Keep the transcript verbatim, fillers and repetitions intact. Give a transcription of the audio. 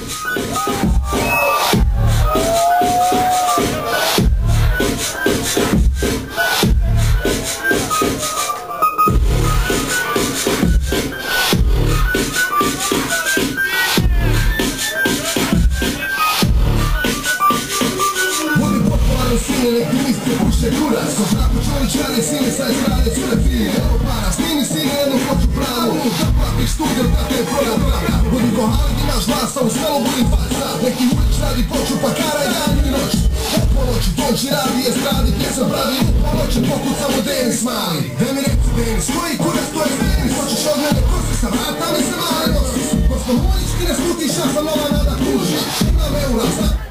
Neki misli puše kurac, ko žaku čoličane, sine sa estrade, cure fije. Evo para, snimi sine jednu hoću pravu, da platiš studio, da te proda braka. Budi ko Halid, imaš glasa, u selu budi faca. Neki ulič radi poču, pa karaj danju i noć. Od ponoći dođi radi estradi, pjesam pravi, u ponoći pokucamo Denis mali. Da mi reci Denis, koji kurac to je Denis? Hoćeš od mene kosi sa vrata, mi se male nosi. Ko smo mojić, ti ne smutiš, ja sam nova nada kužiš. Imam eura, znam.